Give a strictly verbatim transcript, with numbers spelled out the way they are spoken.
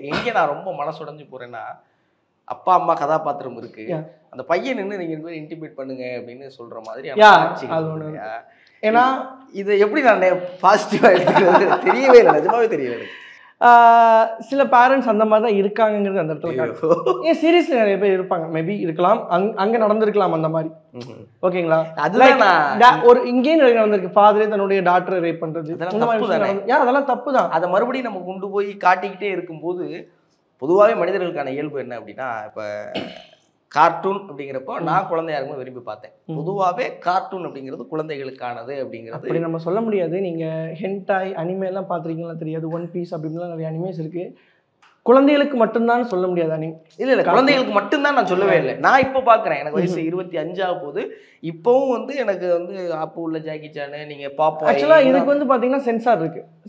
எங்கே நான் ரொம்ப மனசுடைஞ்சு போறேன்னா, அப்பா அம்மா கதாபாத்திரம் இருக்கு, அந்த பையன் நின்று நீங்க ரெண்டு பேரும் இன்டிமேட் பண்ணுங்க அப்படின்னு சொல்ற மாதிரி ஏன்னா இது எப்படி நான் பாசிட்டிவா எடுத்துக்கிறது தெரியவே இல்லை, நிஜமாவே தெரியல எனக்கு. சில பேரண்ட்ஸ் அந்த மாதிரி தான் இருக்காங்கிறது அந்த இடத்துல. ஏன் சீரியஸ்லி நிறைய பேர் இருப்பாங்க, மேபி இருக்கலாம், அங் அங்க நடந்திருக்கலாம் அந்த மாதிரி. ஓகேங்களா, அதுதான் ஒரு இங்கே நடந்திருக்கு, ஃபாதரே தன்னுடைய டாக்டரை ரேப் பண்றது, அதெல்லாம் தப்பு தான். அதை மறுபடியும் நம்ம கொண்டு போய் காட்டிக்கிட்டே இருக்கும்போது பொதுவாகவே மனிதர்களுக்கான இயல்பு என்ன அப்படின்னா, இப்போ கார்ட்டூன் அப்படிங்கிறப்போ நான் குழந்தையா இருக்கும்போது விரும்பி பார்த்தேன். பொதுவாகவே கார்ட்டூன் அப்படிங்கிறது குழந்தைகளுக்கானது அப்படிங்கிறது அப்படி நம்ம சொல்ல முடியாது. நீங்கள் ஹென்டாய் அனிமே எல்லாம் பார்த்துருக்கீங்களா தெரியாது, ஒன் பீஸ் அப்படின்லாம் நிறைய அனிமேஸ் இருக்கு, குழந்தைகளுக்கு மட்டும்தான் சொல்ல முடியாது. அனி இல்லை இல்லை குழந்தைகளுக்கு மட்டும்தான் நான் சொல்லவே இல்லை. நான் இப்போ பார்க்குறேன், எனக்கு வயசு இருபத்தி அஞ்சாக போகுது, இப்போவும் வந்து எனக்கு வந்து அப்போ உள்ள ஜாக்கி சானு நீங்கள் பாப்பா. ஆக்சுவலாக இதுக்கு வந்து பார்த்தீங்கன்னா சென்சார் இருக்கு,